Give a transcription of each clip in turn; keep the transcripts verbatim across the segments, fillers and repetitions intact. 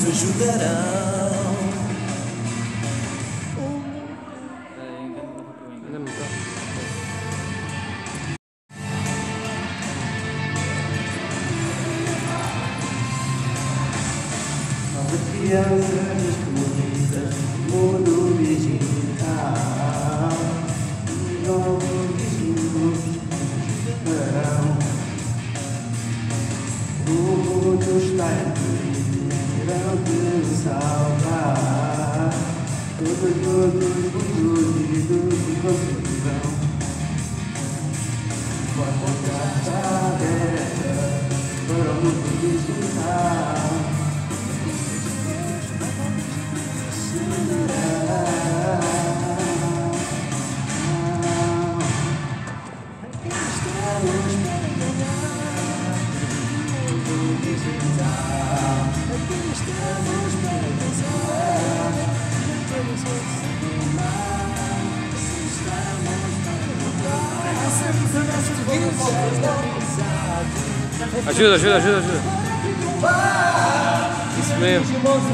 nos ajudarão. Ainda não está. Nova criança descobrida, mundo digital. Novos vizinhos verão. O mundo está em perigo de salvar. Todos, todos, unidos de confusão. Com a porta aberta para o mundo digital. Ajuda, ajuda, ajuda, ajuda. Isso mesmo.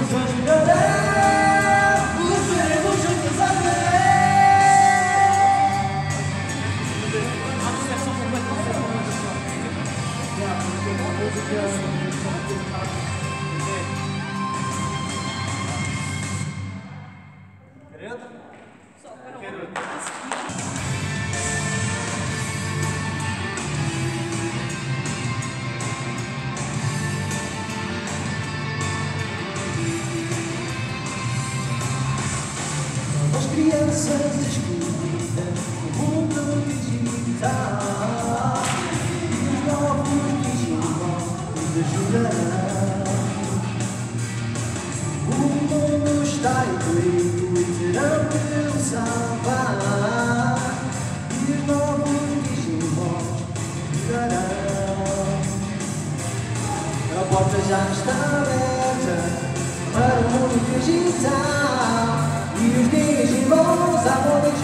As crianças excluídas no mundo digital. E os novos digimon nos ajudarão. O mundo está em perigo e terão que o salvar. E os novos digimon ajudarão. A porta já está aberta para o mundo digital. E os digimons amores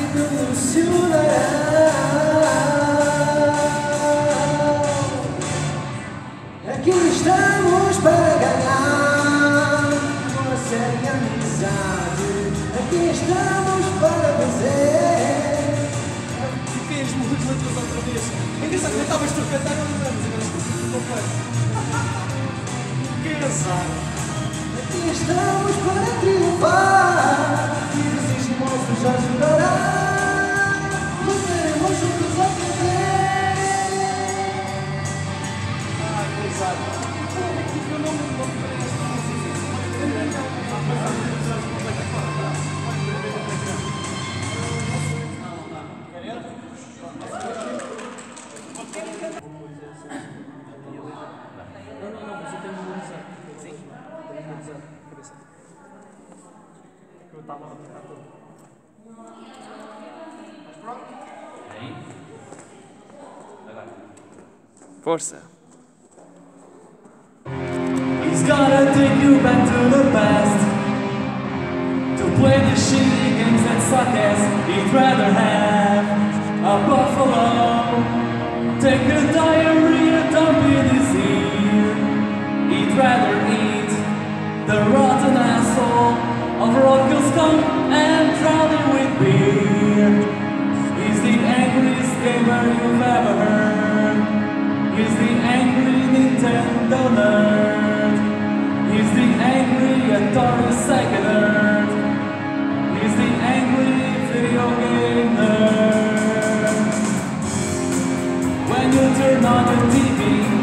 revolucionarão. Aqui estamos para ganhar uma séria amizade. Aqui estamos para vencer. Fiquei as músicas letras outra vez. É engraçado que estavas tu a cantar, não lembramos, agora esqueci do completo. Que engraçado. Aqui estamos para triunfar. E os digimons nos ajudarão. Lutaremos juntos a vencer. Ah, que engraçado. Eu não me lembrei desta música. Não, não, não, mas eu tenho memorizado. Sim? Tenho memorizado na cabeça. Eu estava a tocar tudo. Mas pronto. Aí. Agora. Força. He's gonna take you back to the past to play the shitty games that suck ass. He'd rather have a buffalo. Take a diarrhea, dump in his ear. He'd rather eat the rotten asshole of Rocco Scum and drown it with beer. He's the angriest gamer you've ever heard. He's the angry Nintendo nerd. He's the angry Atari Sega nerd. He's the angry video game nerd. When you turn on the T V,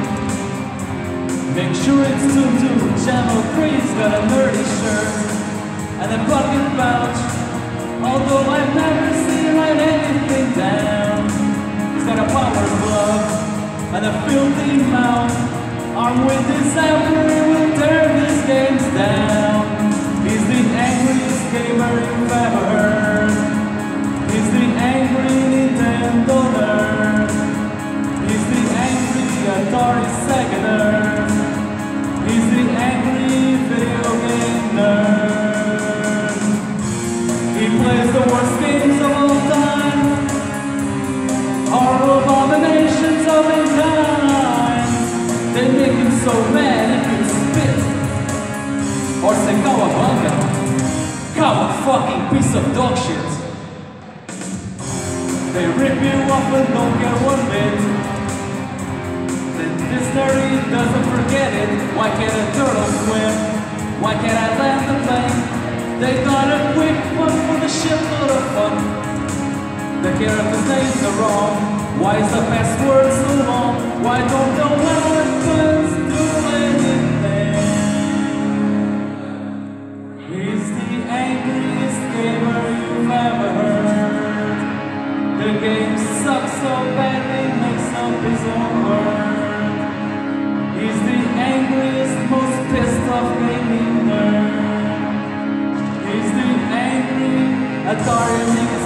make sure it's tuned to channel three. He's got a nerdy shirt and a pocket pouch. Although I've never seen him write anything down. He's got a power glove and a filthy mouth. Armed with his hammer, he will tear these games down. He's the angriest gamer you've ever heard. He's the angry Nintendo nerd. He's the angry Atari Sega nerd. He's the angry video game nerd. He plays the worst games of all time. Horror abominations of mankind. They make him so mad he can spit. or say Kawabanga. Kawa fucking piece of dog shit. They rip you off and don't care one bit. Then this story doesn't forget it. Why can't a turtle swim? Why can't I land the plane? They got a quick one for the shitload of fun. The character's names are wrong. Why is the password so long? Why don't the weapons do anything? He's the angriest gamer you've ever heard. The game sucks so badly, makes up his own word. He's the angriest, most pissed off gaming nerd. He's the angry Atari nigga